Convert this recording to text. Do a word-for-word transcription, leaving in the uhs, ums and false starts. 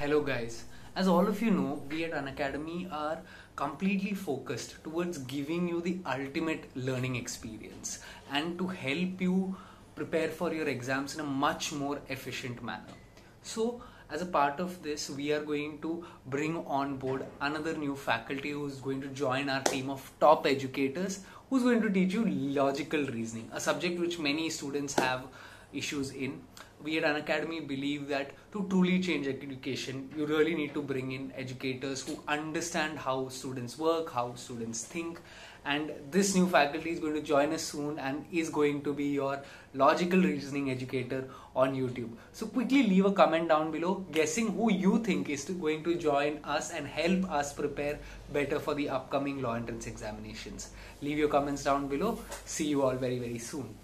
Hello guys, as all of you know, we at Unacademy are completely focused towards giving you the ultimate learning experience and to help you prepare for your exams in a much more efficient manner. So as a part of this, we are going to bring on board another new faculty who is going to join our team of top educators who's going to teach you logical reasoning, a subject which many students have issues in. We at Unacademy believe that to truly change education, you really need to bring in educators who understand how students work, how students think, and this new faculty is going to join us soon and is going to be your logical reasoning educator on YouTube. So quickly leave a comment down below guessing who you think is going to join us and help us prepare better for the upcoming law entrance examinations. Leave your comments down below. See you all very very soon.